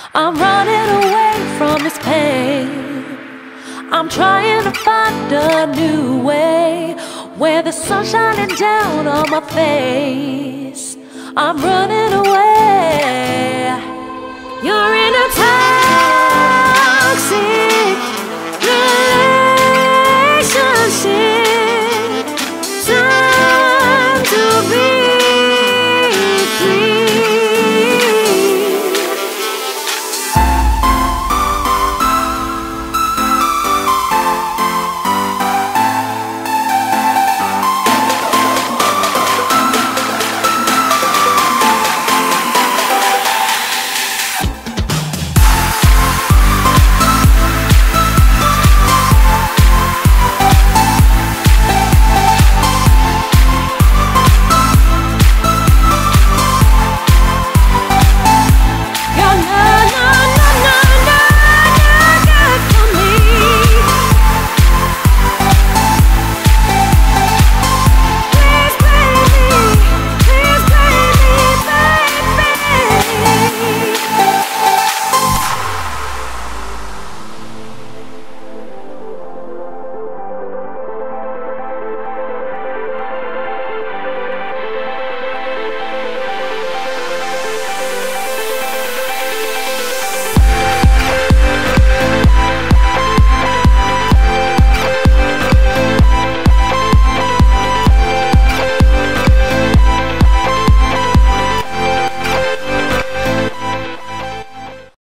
I'm running away from this pain. I'm trying to find a new way where the sun's shining down on my face. I'm running away.